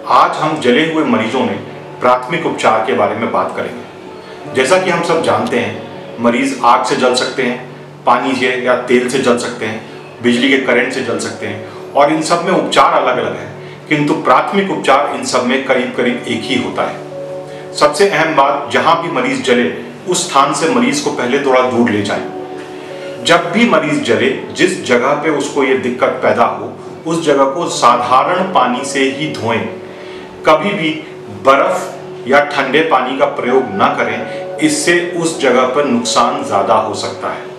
आज हम जले हुए मरीजों में प्राथमिक उपचार के बारे में बात करेंगे। जैसा कि हम सब जानते हैं, मरीज आग से जल सकते हैं, पानी से या तेल से जल सकते हैं, बिजली के करंट से जल सकते हैं और इन सब में उपचार अलग अलग है, किंतु प्राथमिक उपचार इन सब में करीब करीब एक ही होता है। सबसे अहम बात, जहां भी मरीज जले उस स्थान से मरीज को पहले थोड़ा दूर ले जाएं। जब भी मरीज जले, जिस जगह पे उसको ये दिक्कत पैदा हो उस जगह को साधारण पानी से ही धोएं। कभी भी बर्फ या ठंडे पानी का प्रयोग न करें, इससे उस जगह पर नुकसान ज्यादा हो सकता है।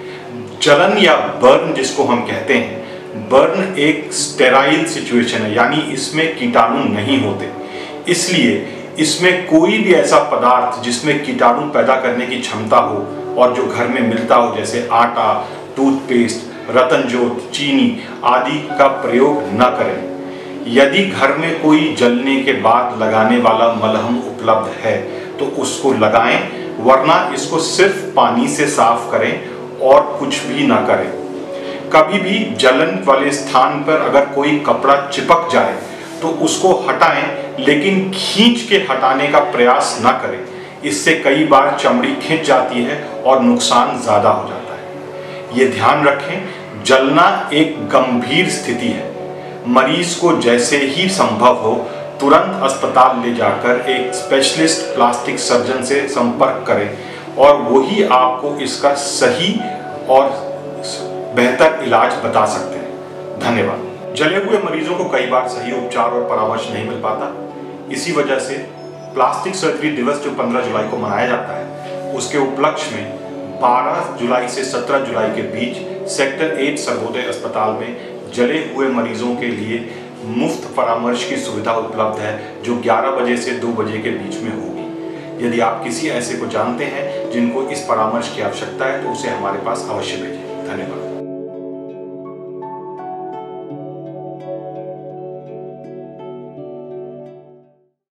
जलन या बर्न जिसको हम कहते हैं, बर्न एक स्टेराइल सिचुएशन है, यानी इसमें कीटाणु नहीं होते, इसलिए इसमें कोई भी ऐसा पदार्थ जिसमें कीटाणु पैदा करने की क्षमता हो और जो घर में मिलता हो, जैसे आटा, टूथपेस्ट, रतनजोत, चीनी आदि का प्रयोग न करें। यदि घर में कोई जलने के बाद लगाने वाला मलहम उपलब्ध है तो उसको लगाएं, वरना इसको सिर्फ पानी से साफ करें और कुछ भी ना करें। कभी भी जलन वाले स्थान पर अगर कोई कपड़ा चिपक जाए तो उसको हटाएं, लेकिन खींच के हटाने का प्रयास ना करें। इससे कई बार चमड़ी खिंच जाती है और नुकसान ज्यादा हो जाता है। ये ध्यान रखें, जलना एक गंभीर स्थिति है। मरीज को जैसे ही संभव हो तुरंत अस्पताल ले जाकर एक स्पेशलिस्ट प्लास्टिक सर्जन से संपर्क करें और वही आपको इसका सही और बेहतर इलाज बता सकते हैं। धन्यवाद। जले हुए मरीजों को कई बार सही उपचार और परामर्श नहीं मिल पाता। इसी वजह से प्लास्टिक सर्जरी दिवस जो 15 जुलाई को मनाया जाता है, उसके उपलक्ष्य में 12 जुलाई से 17 जुलाई के बीच सेक्टर 8 सर्वोदय अस्पताल में जले हुए मरीजों के लिए मुफ्त परामर्श की सुविधा उपलब्ध है, जो 11 बजे से 2 बजे के बीच में होगी। यदि आप किसी ऐसे को जानते हैं जिनको इस परामर्श की आवश्यकता है तो उसे हमारे पास अवश्य भेजें। धन्यवाद।